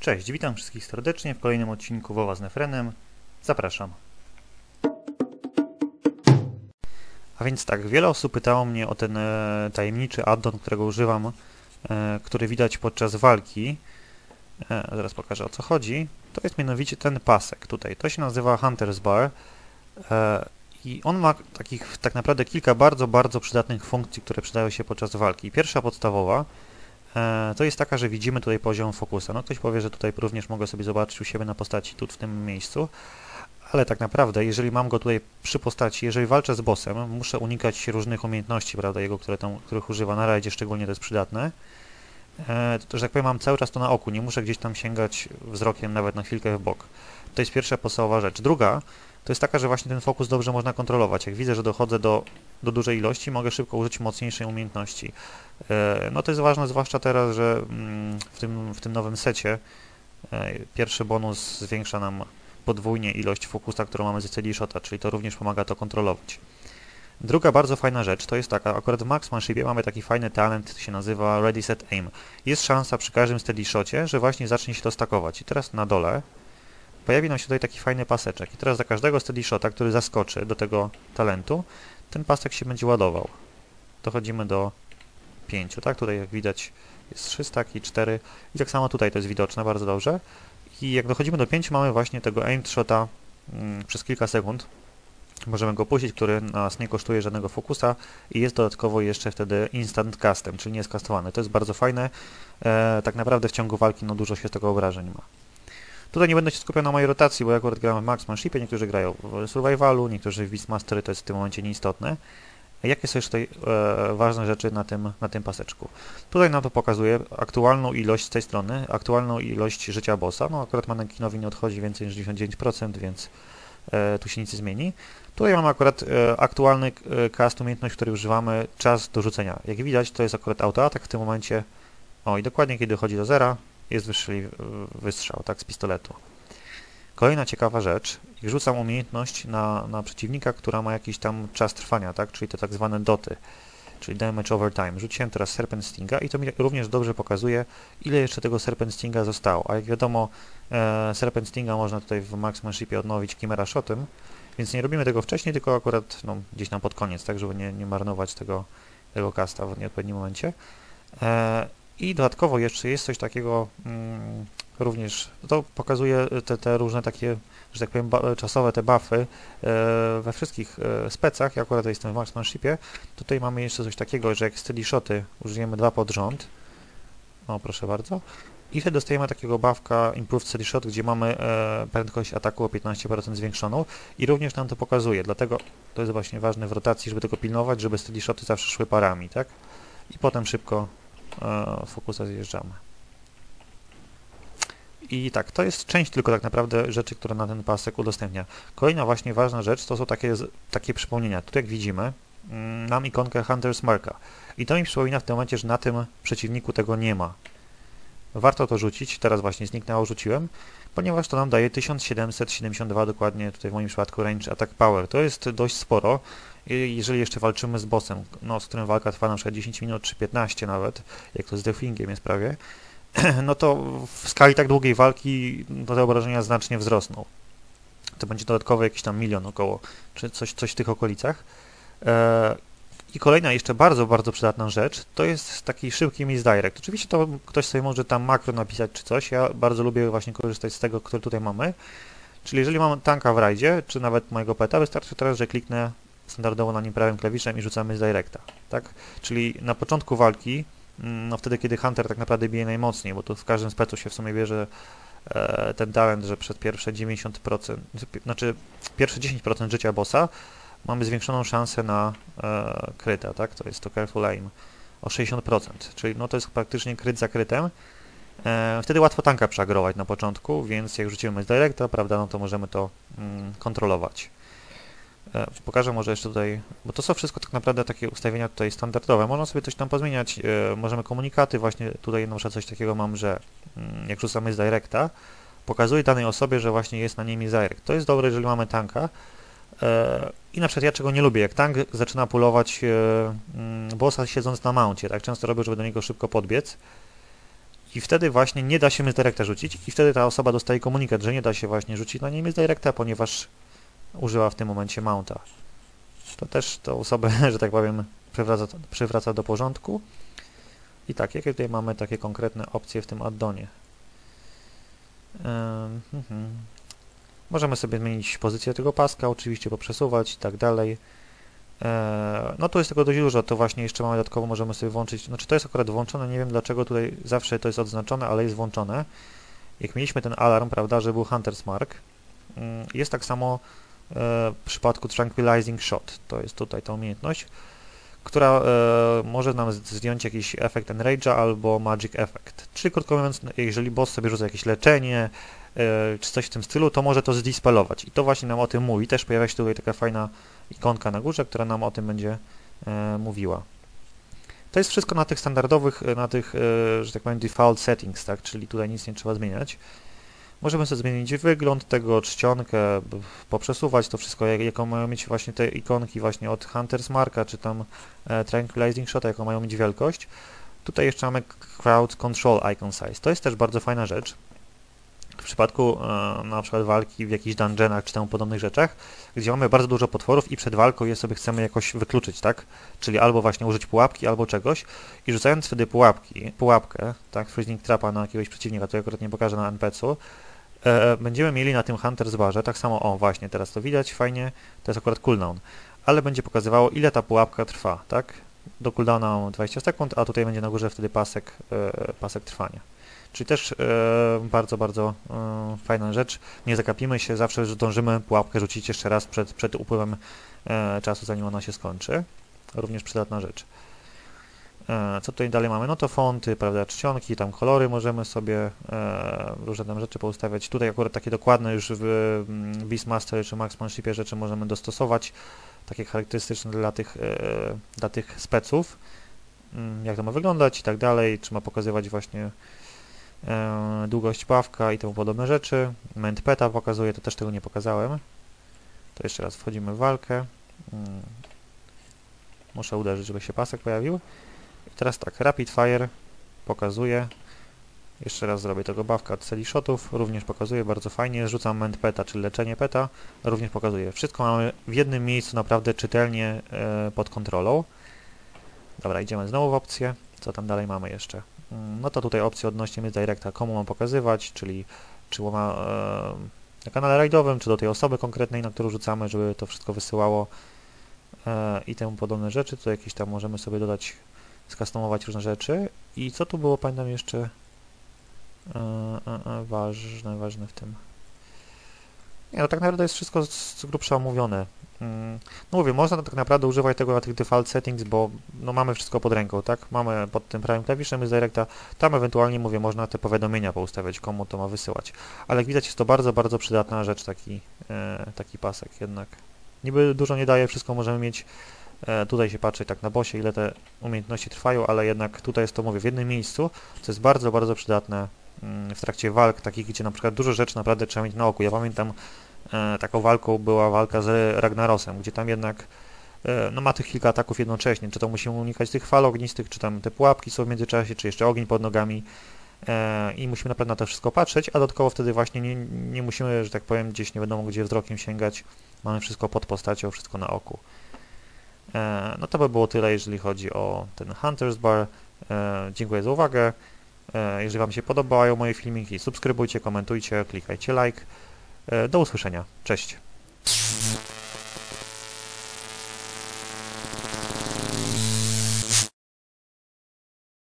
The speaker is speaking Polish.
Cześć, witam wszystkich serdecznie w kolejnym odcinku WoWa z Nefrenem. Zapraszam. A więc tak, wiele osób pytało mnie o ten tajemniczy addon, którego używam, który widać podczas walki. Zaraz pokażę, o co chodzi. To jest mianowicie ten pasek tutaj. To się nazywa Hunter's Bar i on ma takich tak naprawdę kilka bardzo przydatnych funkcji, które przydają się podczas walki. Pierwsza podstawowa to jest taka, że widzimy tutaj poziom fokusa. No ktoś powie, że tutaj również mogę sobie zobaczyć u siebie na postaci, tu w tym miejscu, ale tak naprawdę, jeżeli mam go tutaj przy postaci, jeżeli walczę z bossem, muszę unikać różnych umiejętności, prawda, jego, których używa na rajdzie, szczególnie to jest przydatne. To, że tak powiem, mam cały czas to na oku, nie muszę gdzieś tam sięgać wzrokiem nawet na chwilkę w bok. To jest pierwsza podstawowa rzecz. Druga, to jest taka, że właśnie ten fokus dobrze można kontrolować. Jak widzę, że dochodzę do dużej ilości, mogę szybko użyć mocniejszej umiejętności. No to jest ważne, zwłaszcza teraz, że w tym nowym secie pierwszy bonus zwiększa nam podwójnie ilość fokusa, którą mamy ze Steady Shota, czyli to również pomaga to kontrolować. Druga bardzo fajna rzecz to jest taka, akurat w Marksmanshipie mamy taki fajny talent, się nazywa Ready Set Aim. Jest szansa przy każdym Steady Shocie, że właśnie zacznie się to stakować. I teraz na dole pojawi nam się tutaj taki fajny paseczek. I teraz za każdego Steady Shota, który zaskoczy do tego talentu, ten pasek się będzie ładował. Dochodzimy do 5, tak? Tutaj jak widać jest 3 staki, 4 i tak samo tutaj to jest widoczne bardzo dobrze. I jak dochodzimy do 5, mamy właśnie tego aimed shota przez kilka sekund. Możemy go puścić, który nas nie kosztuje żadnego fokusa i jest dodatkowo jeszcze wtedy instant castem, czyli nie jest castowany. To jest bardzo fajne. Tak naprawdę w ciągu walki no dużo się tego obrażeń ma. Tutaj nie będę się skupiał na mojej rotacji, bo ja akurat gram w Marksmanshipie, niektórzy grają w Survivalu, niektórzy w Beastmastery, to jest w tym momencie nieistotne. Jakie są jeszcze tutaj ważne rzeczy na tym paseczku? Tutaj nam to pokazuje aktualną ilość z tej strony, aktualną ilość życia bossa. No akurat manekinowi nie odchodzi więcej niż 99%, więc tu się nic nie zmieni. Tutaj mamy akurat aktualny cast, umiejętność, której używamy, czas do rzucenia. Jak widać, to jest akurat autoatak w tym momencie. O, i dokładnie kiedy dochodzi do zera, jest wystrzał, tak, z pistoletu. Kolejna ciekawa rzecz, jak rzucam umiejętność na przeciwnika, która ma jakiś tam czas trwania, tak, czyli te tak zwane doty, czyli damage over time. Rzuciłem teraz Serpent Stinga i to mi również dobrze pokazuje, ile jeszcze tego Serpent Stinga zostało. A jak wiadomo, Serpent Stinga można tutaj w Marksmanshipie odnowić Chimera Shotem, więc nie robimy tego wcześniej, tylko akurat no, gdzieś tam pod koniec, tak, żeby nie marnować tego casta w nieodpowiednim momencie. I dodatkowo jeszcze jest coś takiego, również to pokazuje te różne takie, że tak powiem, czasowe te buffy we wszystkich specach. Ja akurat jestem w Marksmanshipie. Tutaj mamy jeszcze coś takiego, że jak Steady Shoty użyjemy 2 pod rząd, o proszę bardzo, i wtedy dostajemy takiego buffka Improved Steady Shot, gdzie mamy prędkość ataku o 15% zwiększoną i również nam to pokazuje, dlatego to jest właśnie ważne w rotacji, żeby tego pilnować, żeby Steady Shoty zawsze szły parami, tak? I potem szybko fokusa zjeżdżamy. I tak, to jest część tylko tak naprawdę rzeczy, które na ten pasek udostępnia. Kolejna właśnie ważna rzecz to są takie przypomnienia. Tu jak widzimy, mam ikonkę Hunter's Marka. I to mi przypomina w tym momencie, że na tym przeciwniku tego nie ma. Warto to rzucić, teraz właśnie zniknęło, rzuciłem, ponieważ to nam daje 1772 dokładnie, tutaj w moim przypadku range attack power. To jest dość sporo, jeżeli jeszcze walczymy z bossem, no, z którym walka trwa na przykład 10 minut czy 15 nawet, jak to z Deathwingiem jest prawie, no to w skali tak długiej walki no, te obrażenia znacznie wzrosną. To będzie dodatkowo jakiś tam 1 milion około, czy coś w tych okolicach. I kolejna jeszcze bardzo przydatna rzecz, to jest taki szybki misdirect. Oczywiście to ktoś sobie może tam makro napisać czy coś, ja bardzo lubię właśnie korzystać z tego, który tutaj mamy. Czyli jeżeli mam tanka w rajdzie, czy nawet mojego peta, wystarczy teraz, że kliknę standardowo na nim prawym klawiszem i rzucamy misdirecta, tak? Czyli na początku walki, no wtedy kiedy Hunter tak naprawdę bije najmocniej, bo tu w każdym specu się w sumie bierze ten talent, że przez pierwsze 90%, znaczy pierwsze 10% życia bossa mamy zwiększoną szansę na kryta, tak? To jest to Careful Aim o 60%, czyli no to jest praktycznie kryt za krytem. Wtedy łatwo tanka przeagrować na początku, więc jak rzucimy z directa, prawda, no to możemy to kontrolować. Pokażę może jeszcze tutaj, bo to są wszystko tak naprawdę takie ustawienia tutaj standardowe. Można sobie coś tam pozmieniać, możemy komunikaty, właśnie tutaj na przykład coś takiego mam, że jak rzucamy z directa, pokazuje danej osobie, że właśnie jest na niej misdirect. To jest dobre, jeżeli mamy tanka. I na przykład ja czego nie lubię, jak tank zaczyna pulować bossa siedząc na mouncie, tak często robię, żeby do niego szybko podbiec i wtedy właśnie nie da się misdirecta rzucić i wtedy ta osoba dostaje komunikat, że nie da się właśnie rzucić na niej misdirecta, ponieważ użyła w tym momencie mounta. To też tą osobę, że tak powiem, przywraca do porządku. I tak, jakie tutaj mamy takie konkretne opcje w tym addonie? Możemy sobie zmienić pozycję tego paska, oczywiście poprzesuwać i tak dalej. No tu jest tego dość dużo, to właśnie jeszcze mamy dodatkowo, możemy sobie włączyć, znaczy to jest akurat włączone, nie wiem dlaczego tutaj zawsze to jest odznaczone, ale jest włączone. Jak mieliśmy ten alarm, prawda, że był Hunter's Mark, jest tak samo w przypadku Tranquilizing Shot, to jest tutaj ta umiejętność, która może nam zdjąć jakiś efekt Enrage'a albo Magic Effect. Czyli krótko mówiąc, jeżeli boss sobie rzuca jakieś leczenie, czy coś w tym stylu, to może to zdispelować. I to właśnie nam o tym mówi. Też pojawia się tutaj taka fajna ikonka na górze, która nam o tym będzie mówiła. To jest wszystko na tych standardowych, na tych, że tak powiem, default settings, tak? Czyli tutaj nic nie trzeba zmieniać. Możemy sobie zmienić wygląd tego, czcionkę, poprzesuwać to wszystko, jaką mają mieć właśnie te ikonki właśnie od Hunter's Marka, czy tam Tranquilizing Shota, jaką mają mieć wielkość. Tutaj jeszcze mamy Crowd Control Icon Size. To jest też bardzo fajna rzecz. W przypadku na przykład walki w jakichś dungeonach czy tam podobnych rzeczach, gdzie mamy bardzo dużo potworów i przed walką je sobie chcemy jakoś wykluczyć, tak? Czyli albo właśnie użyć pułapki, albo czegoś i rzucając wtedy pułapkę, tak, freezing trapa na jakiegoś przeciwnika, to akurat nie pokażę na NPC-u, będziemy mieli na tym Hunter's Barze, tak samo, o właśnie, teraz to widać, fajnie, to jest akurat cooldown, ale będzie pokazywało, ile ta pułapka trwa, tak? Do cooldowna mam 20 sekund, a tutaj będzie na górze wtedy pasek trwania. Czyli też bardzo, bardzo fajna rzecz. Nie zakapimy się, zawsze zdążymy pułapkę rzucić jeszcze raz przed upływem czasu, zanim ona się skończy. Również przydatna rzecz. Co tutaj dalej mamy? No to fonty, prawda, czcionki, tam kolory możemy sobie różne tam rzeczy poustawiać. Tutaj akurat takie dokładne już w Beastmaster czy Marksmanshipie rzeczy możemy dostosować, takie charakterystyczne dla tych speców. Jak to ma wyglądać i tak dalej, czy ma pokazywać właśnie długość bawka i temu podobne rzeczy. Ment peta pokazuje, to też tego nie pokazałem. To jeszcze raz wchodzimy w walkę. Muszę uderzyć, żeby się pasek pojawił. I teraz tak, Rapid Fire pokazuje. Jeszcze raz zrobię tego bawka od celi shotów. Również pokazuje, bardzo fajnie. Rzucam ment peta, czyli leczenie peta. Również pokazuje. Wszystko mamy w jednym miejscu naprawdę czytelnie pod kontrolą. Dobra, idziemy znowu w opcję. Co tam dalej mamy jeszcze? No to tutaj opcje odnośnie misdirecta, komu mam pokazywać, czyli czy ma na kanale rajdowym, czy do tej osoby konkretnej, na którą rzucamy, żeby to wszystko wysyłało i temu podobne rzeczy. Tu jakieś tam możemy sobie dodać, skustomować różne rzeczy. I co tu było, pamiętam jeszcze ważne w tym. Nie, no tak naprawdę jest wszystko z grubsza omówione. No mówię, można tak naprawdę używać tego na tych default settings, bo no mamy wszystko pod ręką, tak? Mamy pod tym prawym klawiszem z directa, tam ewentualnie, mówię, można te powiadomienia poustawiać, komu to ma wysyłać. Ale jak widać, jest to bardzo, bardzo przydatna rzecz, taki pasek jednak. Niby dużo nie daje, wszystko możemy mieć, tutaj się patrzy tak na bossie, ile te umiejętności trwają, ale jednak tutaj jest to, mówię, w jednym miejscu, co jest bardzo, bardzo przydatne w trakcie walk, takich, gdzie na przykład dużo rzeczy naprawdę trzeba mieć na oku. Ja pamiętam, taką walką była walka z Ragnarosem, gdzie tam jednak no, ma tych kilka ataków jednocześnie, czy to musimy unikać tych fal ognistych, czy tam te pułapki są w międzyczasie, czy jeszcze ogień pod nogami i musimy naprawdę na to wszystko patrzeć, a dodatkowo wtedy właśnie nie musimy, że tak powiem, gdzieś nie wiadomo gdzie wzrokiem sięgać, mamy wszystko pod postacią, wszystko na oku. No to by było tyle, jeżeli chodzi o ten Hunter's Bar. Dziękuję za uwagę. Jeżeli Wam się podobają moje filmiki, subskrybujcie, komentujcie, klikajcie like. Do usłyszenia. Cześć.